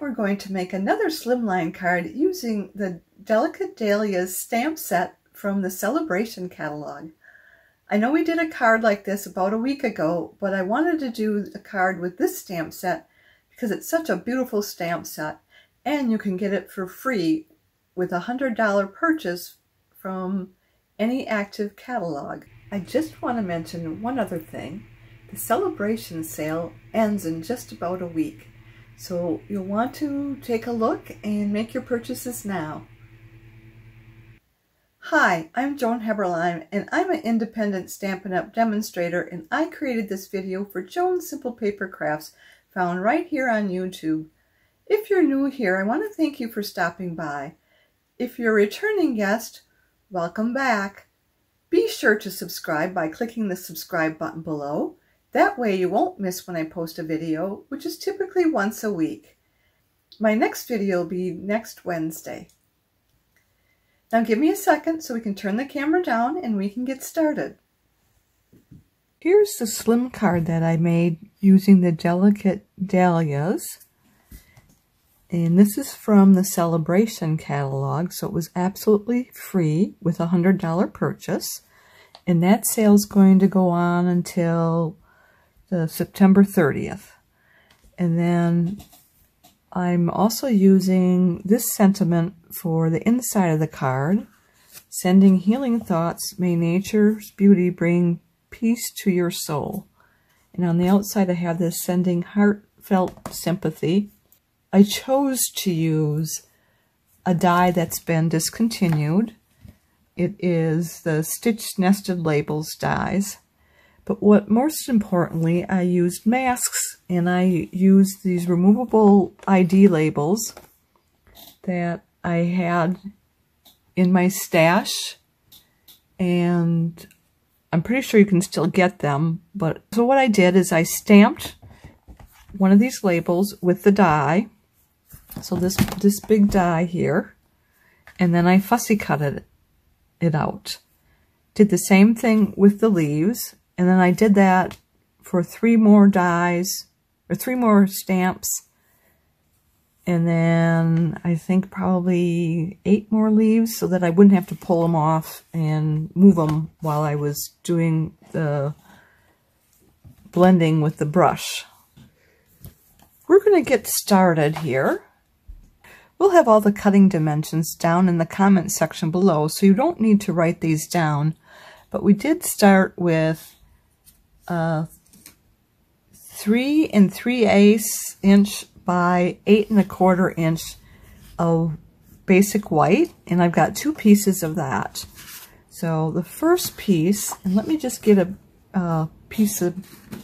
we're going to make another slimline card using the Delicate Dahlias stamp set from the Celebration catalog. I know we did a card like this about a week ago, but I wanted to do a card with this stamp set because it's such a beautiful stamp set, and you can get it for free with a $100 purchase from any active catalog. I just want to mention one other thing. The Celebration sale ends in just about a week, so you'll want to take a look and make your purchases now. Hi, I'm Joan Heberlein, and I'm an independent Stampin' Up! Demonstrator, and I created this video for Joan's Simple Paper Crafts, found right here on YouTube. If you're new here, I want to thank you for stopping by. If you're a returning guest, welcome back. Be sure to subscribe by clicking the subscribe button below. That way you won't miss when I post a video, which is typically once a week. My next video will be next Wednesday. Now give me a second so we can turn the camera down and we can get started. Here's the slim card that I made using the Delicate Dahlias. And this is from the Celebration catalog, so it was absolutely free with a $100 purchase. And that sale is going to go on until September 30th. And then I'm also using this sentiment for the inside of the card. Sending healing thoughts, may nature's beauty bring peace to your soul. And on the outside I have this sending heartfelt sympathy. I chose to use a die that's been discontinued. It is the Stitch Nested Labels dies. But what most importantly, I used masks, and I used these removable ID labels that I had in my stash, and I'm pretty sure you can still get them. But so what I did is I stamped one of these labels with the die. So this big die here, and then I fussy cutted it out. Did the same thing with the leaves, and then I did that for 3 more dies, or 3 more stamps, and then I think probably 8 more leaves so that I wouldn't have to pull them off and move them while I was doing the blending with the brush. We're going to get started here. We'll have all the cutting dimensions down in the comment section below, so you don't need to write these down. But we did start with 3 3/8 inch by 8 1/4 inch of basic white, and I've got 2 pieces of that. So the first piece, and let me just get a piece of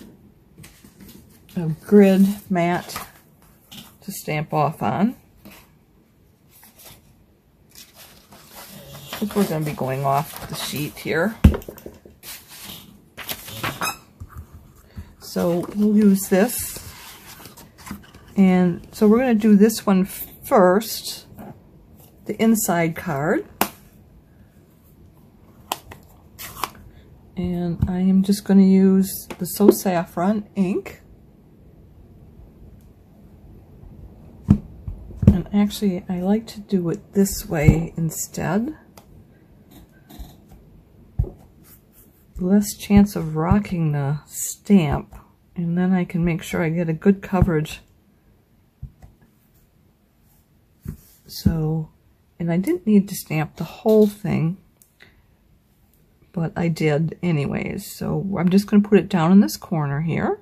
grid mat to stamp off on. I think we're going to be going off the sheet here. So we'll use this. And so we're going to do this one first, the inside card. And I am just going to use the So Saffron ink. And actually, I like to do it this way instead. Less chance of rocking the stamp, and then I can make sure I get a good coverage. So, and I didn't need to stamp the whole thing, but I did anyways. So I'm just going to put it down in this corner here.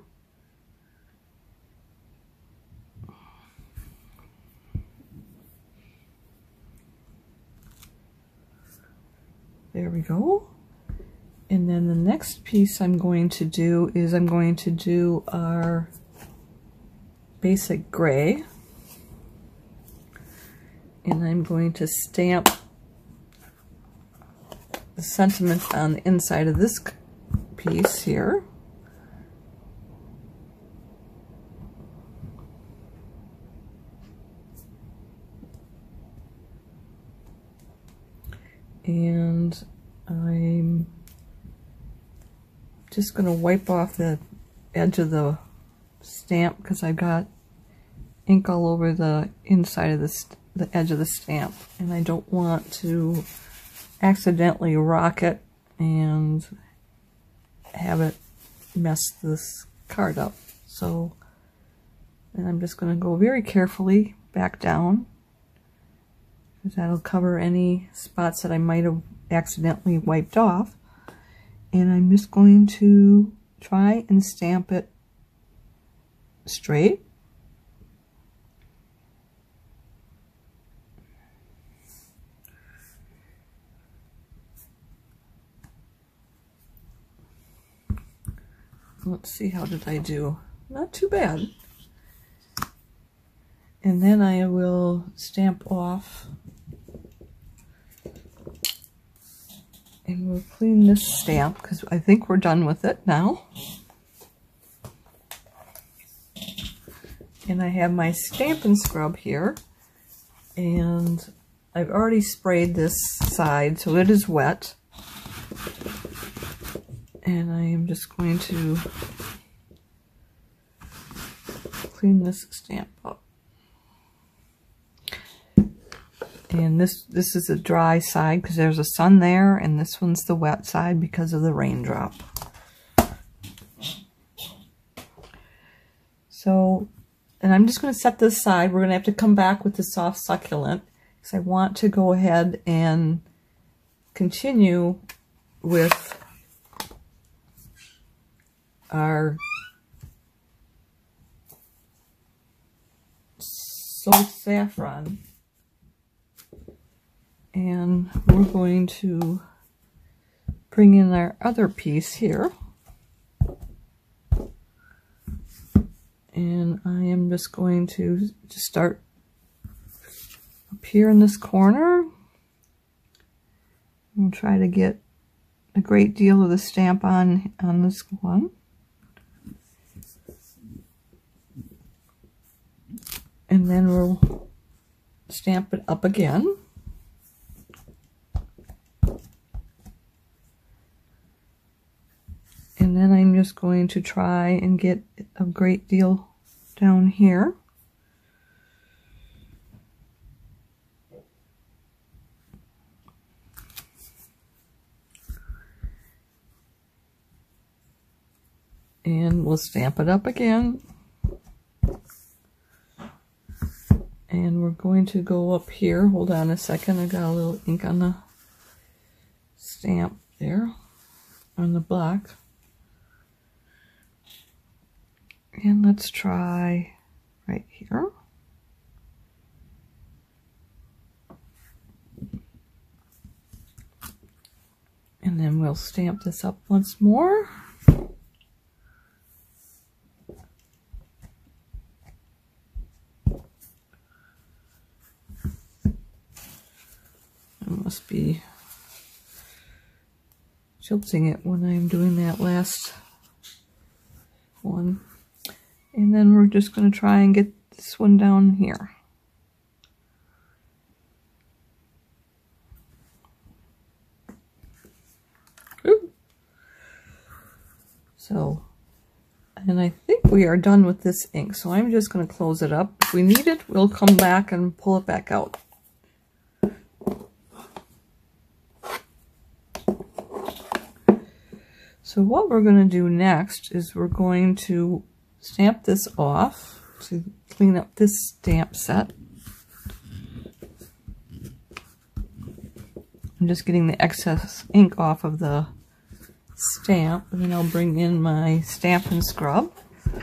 There we go. And then the next piece I'm going to do is I'm going to do our basic gray. And I'm going to stamp the sentiment on the inside of this piece here. And I'm just going to wipe off the edge of the stamp because I've got ink all over the inside of the edge of the stamp, and I don't want to accidentally rock it and have it mess this card up. So, and I'm just going to go very carefully back down, because that'll cover any spots that I might have accidentally wiped off. And I'm just going to try and stamp it straight. Let's see, how did I do? Not too bad. And then I will stamp off, and we'll clean this stamp because I think we're done with it now. And I have my Stampin' Scrub here, and I've already sprayed this side, so it is wet. And I am just going to clean this stamp up. And this is a dry side because there's a sun there, and this one's the wet side because of the raindrop. So, and I'm just going to set this aside. We're going to have to come back with the soft succulent because I want to go ahead and continue with our Soft Saffron. And we're going to bring in our other piece here. And I am just going to start up here in this corner. We'll try to get a great deal of the stamp on this one. And then we'll stamp it up again. And then I'm just going to try and get a great deal down here. And we'll stamp it up again. And we're going to go up here. Hold on a second. I got a little ink on the stamp there, on the block. And let's try right here. And then we'll stamp this up once more. I must be tilting it when I'm doing that last one. And then we're just going to try and get this one down here. Ooh. So, and I think we are done with this ink, so I'm just going to close it up. If we need it, we'll come back and pull it back out. So what we're going to do next is we're going to stamp this off to clean up this stamp set. I'm just getting the excess ink off of the stamp, and then I'll bring in my Stampin' Scrub.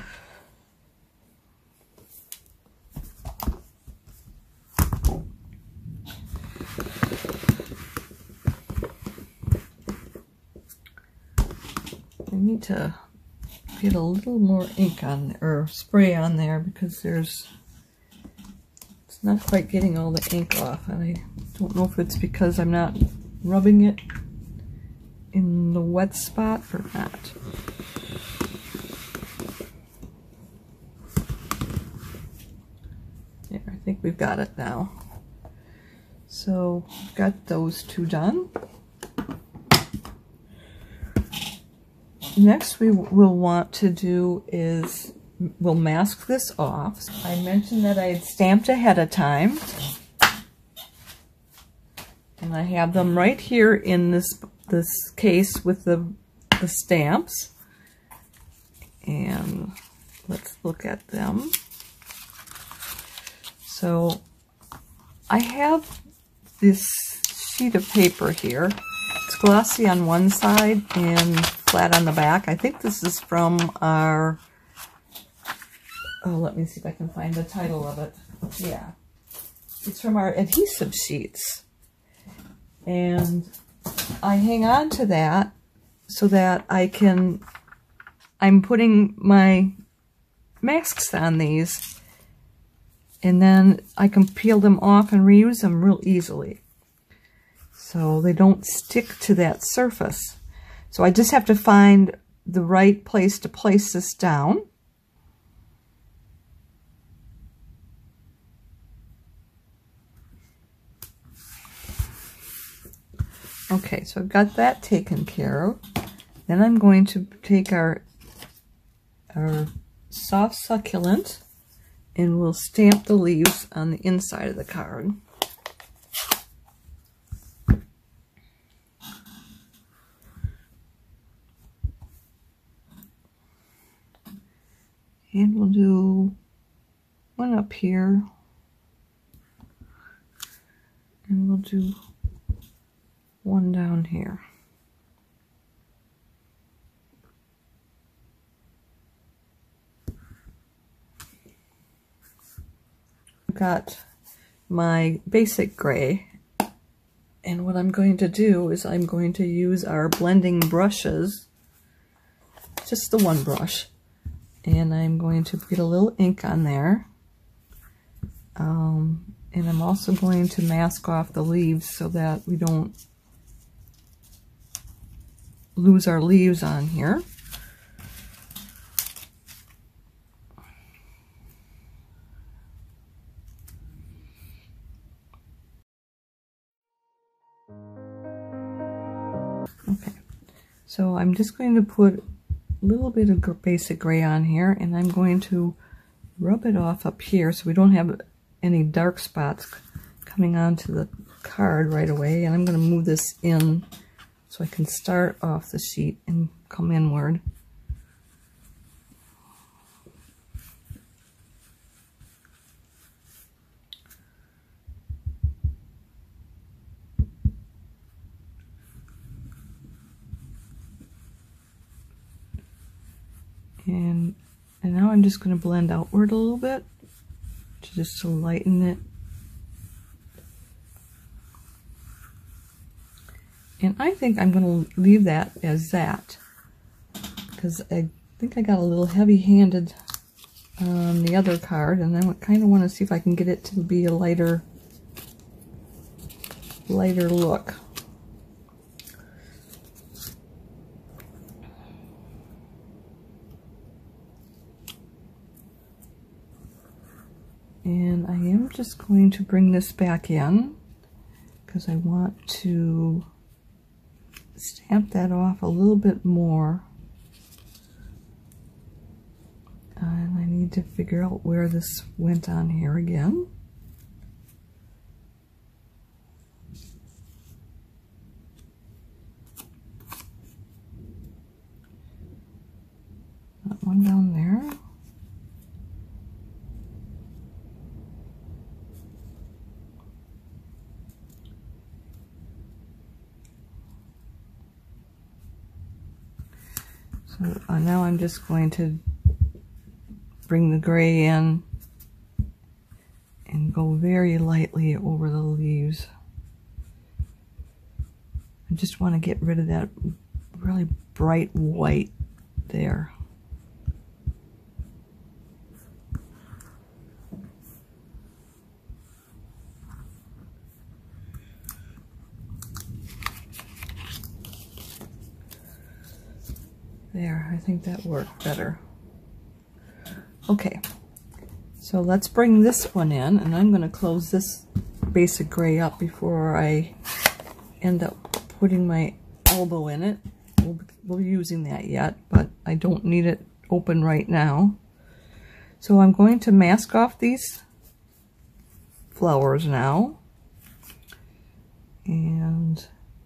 I need to get a little more ink on, or spray on there, because it's not quite getting all the ink off, and I don't know if it's because I'm not rubbing it in the wet spot or not. There, I think we've got it now. So we've got those two done. Next we will want to do is will mask this off. I mentioned that I had stamped ahead of time. And I have them right here in this case with the stamps. And let's look at them. So I have this sheet of paper here. It's glossy on one side and flat on the back. I think this is from our, oh, let me see if I can find the title of it. Yeah, it's from our adhesive sheets. And I hang on to that so that I'm putting my masks on these, and then I can peel them off and reuse them real easily. So they don't stick to that surface. So I just have to find the right place to place this down. Okay, so I've got that taken care of. Then I'm going to take our soft succulent and we'll stamp the leaves on the inside of the card. And we'll do one up here. And we'll do one down here. I've got my basic gray, and what I'm going to do is I'm going to use our blending brushes, just the one brush, and I'm going to get a little ink on there. And I'm also going to mask off the leaves so that we don't lose our leaves on here. Okay, so I'm just going to put a little bit of basic gray on here, and I'm going to rub it off up here so we don't have any dark spots coming onto the card right away. And I'm going to move this in so I can start off the sheet and come inward. And now I'm just going to blend outward a little bit, just to lighten it. And I think I'm going to leave that as that, because I think I got a little heavy-handed on the other card, and I kind of want to see if I can get it to be a lighter look. And I am just going to bring this back in because I want to stamp that off a little bit more. And I need to figure out where this went on here again. That one down there. So now I'm just going to bring the gray in and go very lightly over the leaves. I just want to get rid of that really bright white there. There, I think that worked better. Okay, so let's bring this one in, and I'm going to close this basic gray up before I end up putting my elbow in it. We'll be using that yet, but I don't need it open right now. So I'm going to mask off these flowers now. And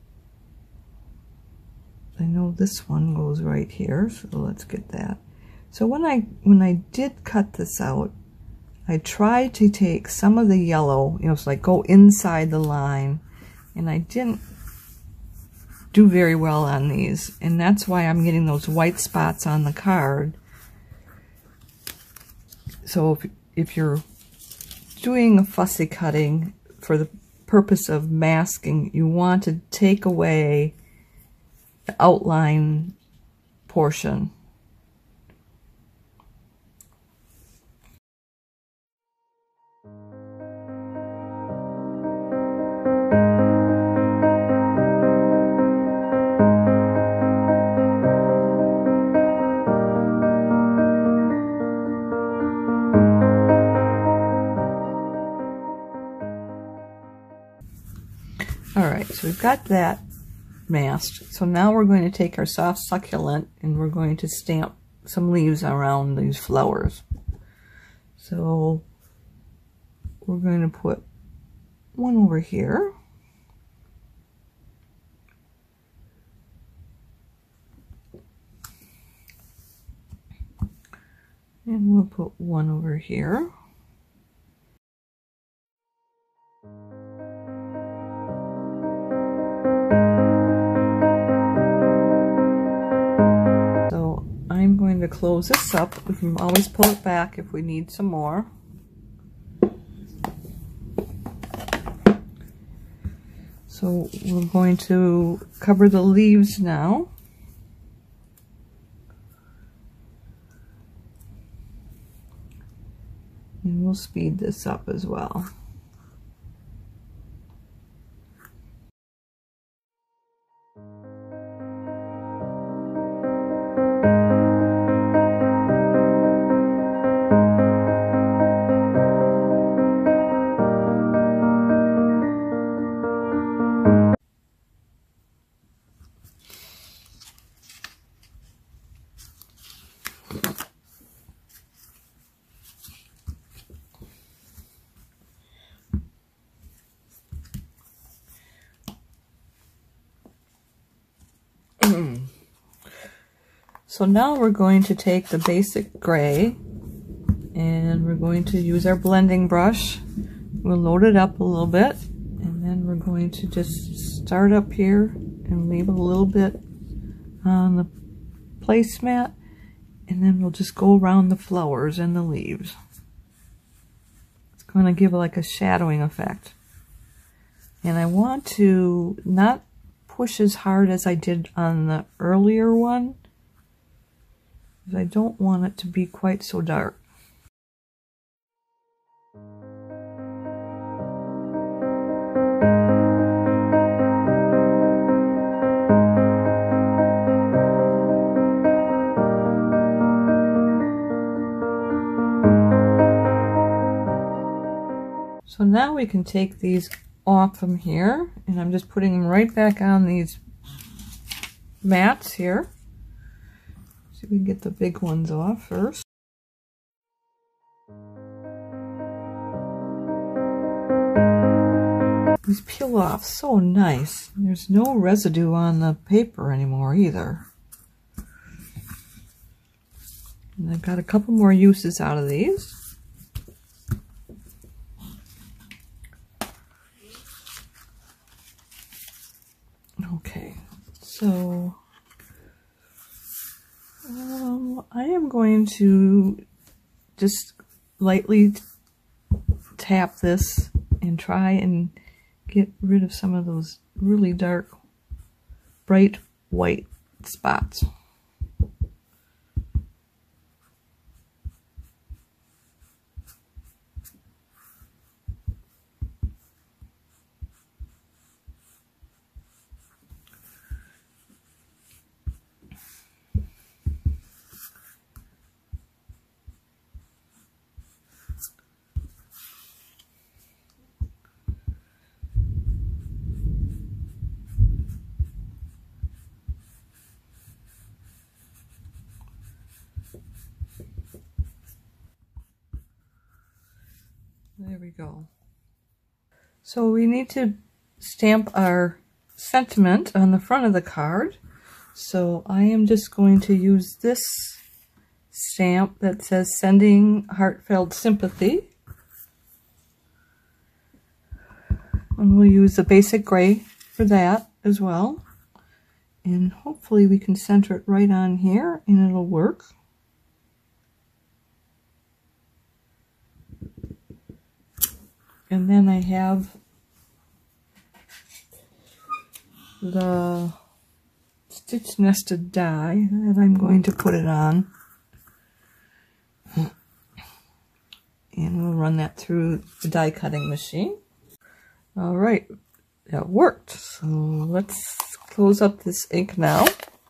I know this one goes right here, so let's get that. So when I did cut this out, I tried to take some of the yellow, you know, it's like go inside the line, and I didn't do very well on these, and that's why I'm getting those white spots on the card. So if you're doing a fussy cutting for the purpose of masking, you want to take away the outline portion. Alright, so we've got that masked. So now we're going to take our soft succulent and we're going to stamp some leaves around these flowers. So we're going to put one over here. And we'll put one over here. So I'm going to close this up. We can always pull it back if we need some more. So we're going to cover the leaves now. And we'll speed this up as well. So now we're going to take the basic gray and we're going to use our blending brush. We'll load it up a little bit and then we're going to just start up here and leave a little bit on the placemat, and then we'll just go around the flowers and the leaves. It's going to give like a shadowing effect. And I want to not push as hard as I did on the earlier one, because I don't want it to be quite so dark. So now we can take these off from here, and I'm just putting them right back on these mats here. See if we can get the big ones off first. These peel off so nice. There's no residue on the paper anymore either. And I've got a couple more uses out of these. Okay, so I am going to just lightly tap this and try and get rid of some of those really dark, bright white spots. There we go. So we need to stamp our sentiment on the front of the card. So I am just going to use this stamp that says "Sending Heartfelt Sympathy." And we'll use the basic gray for that as well. And hopefully we can center it right on here and it'll work. And then I have the stitch nested die that I'm going to put it on. And we'll run that through the die cutting machine. All right, that worked. So let's close up this ink now.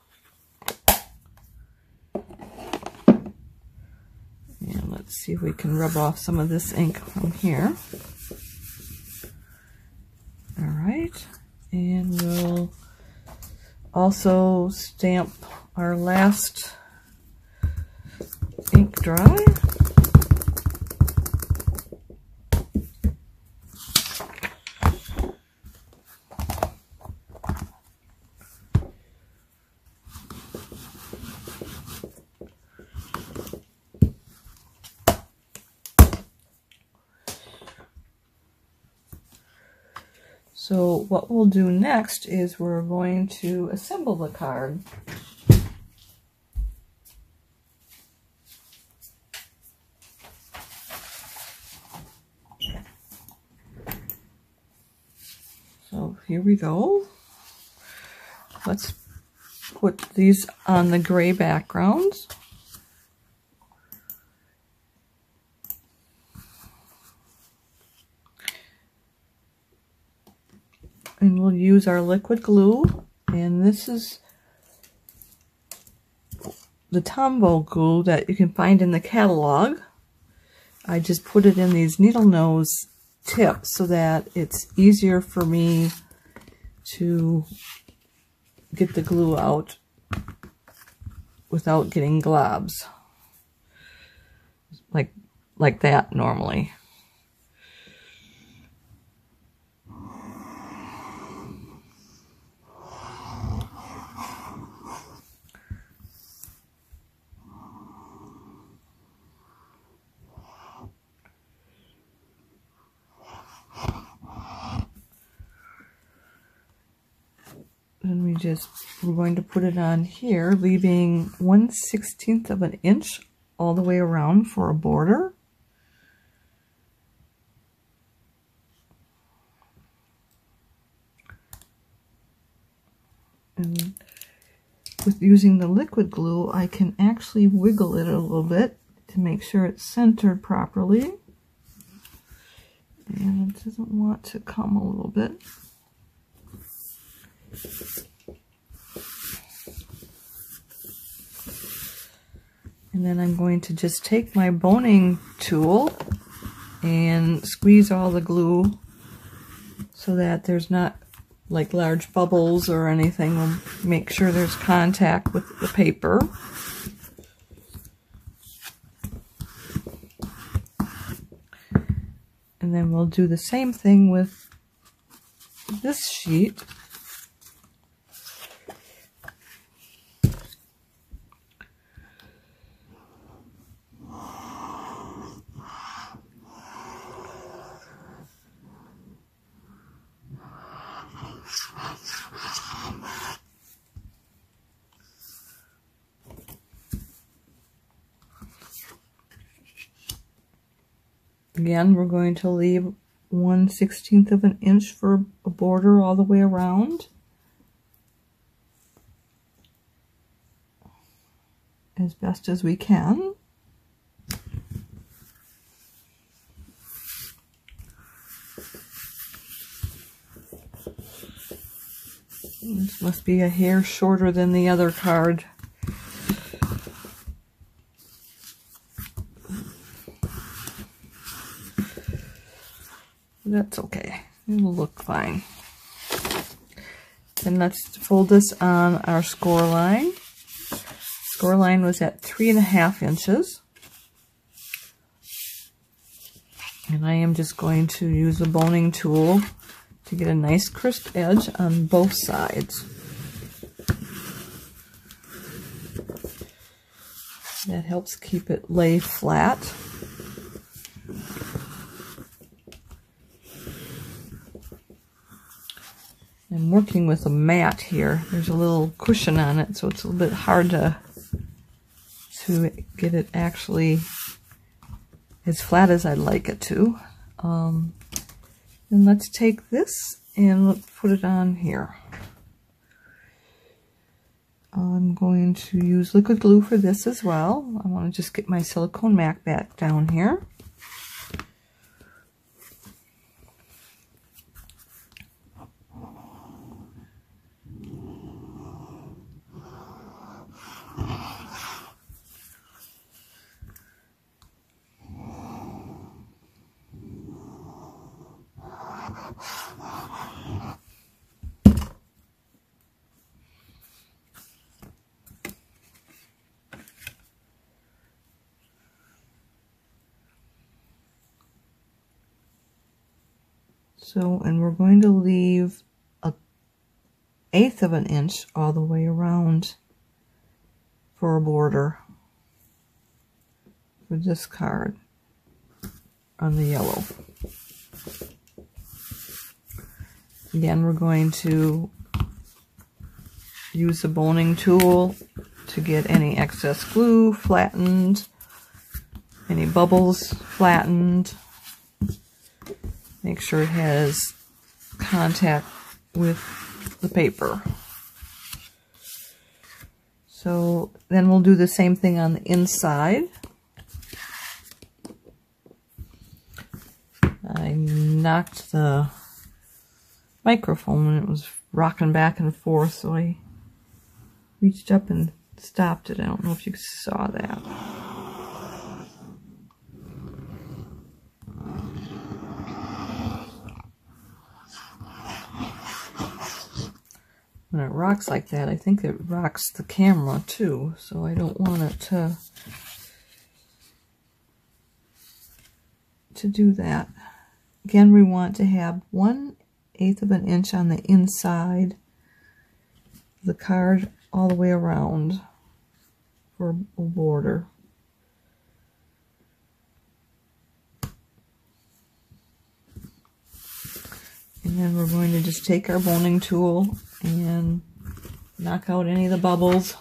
And let's see if we can rub off some of this ink from here. All right, and we'll also stamp our last ink dry. So what we'll do next is we're going to assemble the card. So here we go. Let's put these on the gray backgrounds. And we'll use our liquid glue, and this is the Tombow glue that you can find in the catalog. I just put it in these needle nose tips so that it's easier for me to get the glue out without getting globs like that normally. Then we're going to put it on here, leaving 1/16 of an inch all the way around for a border. And with using the liquid glue, I can actually wiggle it a little bit to make sure it's centered properly. And it doesn't want to come a little bit. And then I'm going to just take my boning tool and squeeze all the glue so that there's not like large bubbles or anything. We'll make sure there's contact with the paper. And then we'll do the same thing with this sheet. Again, we're going to leave 1/16 of an inch for a border all the way around, as best as we can. This must be a hair shorter than the other card. That's okay. It'll look fine. Then let's fold this on our score line. Score line was at 3.5 inches. And And I am just going to use a boning tool to get a nice crisp edge on both sides. That helps keep it lay flat. I'm working with a mat here. There's a little cushion on it, so it's a little bit hard to get it actually as flat as I'd like it to. And let's take this and let's put it on here. I'm going to use liquid glue for this as well. I want to just get my silicone mat back down here. So, and we're going to leave 1/8 of an inch all the way around for a border for this card on the yellow. Again, we're going to use the boning tool to get any excess glue flattened, any bubbles flattened. Make sure it has contact with the paper. So then we'll do the same thing on the inside. I knocked the microphone and it was rocking back and forth, so I reached up and stopped it. I don't know if you saw that. When it rocks like that, I think it rocks the camera too, so I don't want it to do that. Again, we want to have 1/8 of an inch on the inside of the card all the way around for a border. And then we're going to just take our boning tool and knock out any of the bubbles.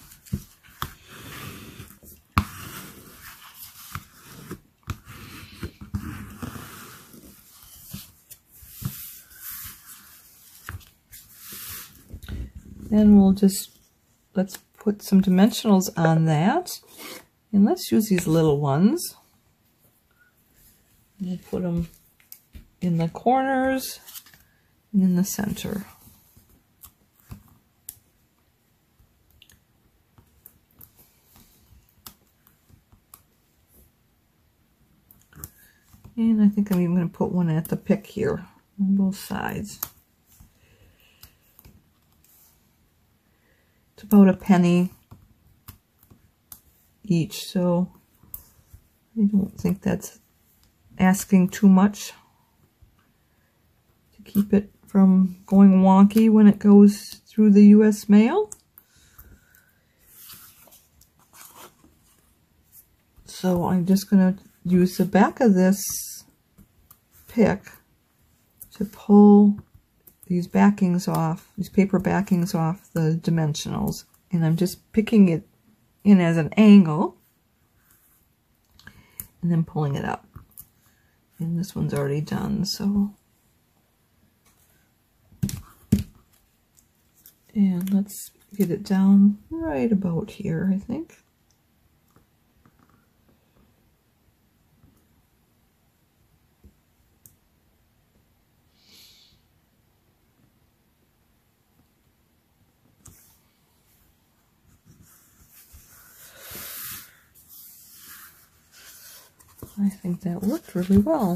Then we'll just, let's put some dimensionals on that. And let's use these little ones. We'll put them in the corners and in the center. And I think I'm even going to put one at the pick here on both sides. It's about a penny each, so I don't think that's asking too much to keep it from going wonky when it goes through the US mail. So I'm just going to use the back of this pick to pull these backings off, these paper backings off the dimensionals. And I'm just picking it in as an angle and then pulling it up. And this one's already done, so. And let's get it down right about here, I think. I think that worked really well.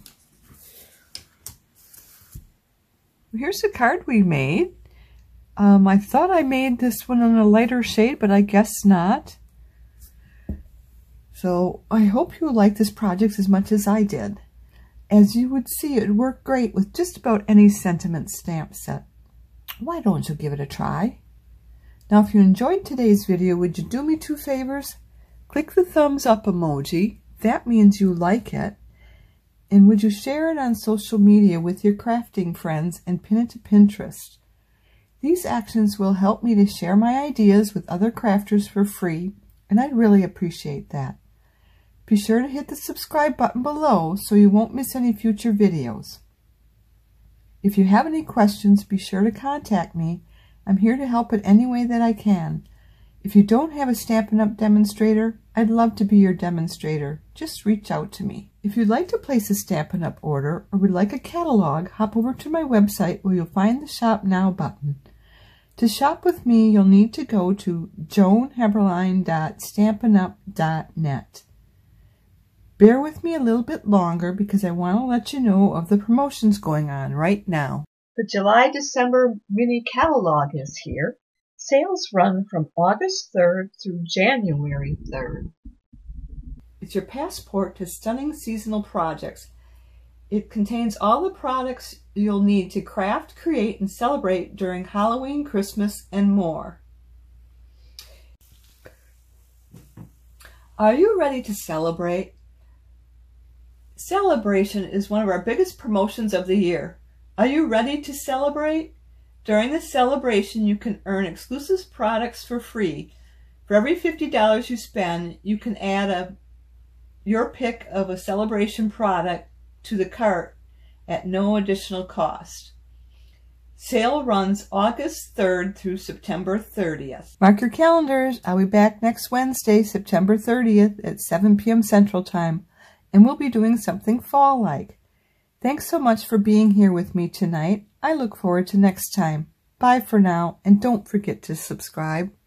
Here's the card we made. I thought I made this one in a lighter shade, but I guess not. So I hope you like this project as much as I did. As you would see, it would work great with just about any sentiment stamp set. Why don't you give it a try? Now, if you enjoyed today's video, would you do me 2 favors? Click the thumbs up emoji. That means you like it. And would you share it on social media with your crafting friends and pin it to Pinterest? These actions will help me to share my ideas with other crafters for free, and I'd really appreciate that. Be sure to hit the subscribe button below so you won't miss any future videos. If you have any questions, be sure to contact me. I'm here to help in any way that I can. If you don't have a Stampin' Up! Demonstrator, I'd love to be your demonstrator. Just reach out to me. If you'd like to place a Stampin' Up! Order or would like a catalog, hop over to my website where you'll find the Shop Now button. To shop with me, you'll need to go to joanheberlein.stampinup.net. Bear with me a little bit longer because I want to let you know of the promotions going on right now. The July-December mini catalog is here. Sales run from August 3rd through January 3rd. It's your passport to stunning seasonal projects. It contains all the products you'll need to craft, create, and celebrate during Halloween, Christmas, and more. Are you ready to celebrate? Celebration is one of our biggest promotions of the year. Are you ready to celebrate? During the celebration, you can earn exclusive products for free. For every $50 you spend, you can add your pick of a celebration product to the cart at no additional cost. Sale runs August 3rd through September 30th. Mark your calendars. I'll be back next Wednesday, September 30th at 7 p.m. Central Time. And we'll be doing something fall-like. Thanks so much for being here with me tonight. I look forward to next time. Bye for now, and don't forget to subscribe.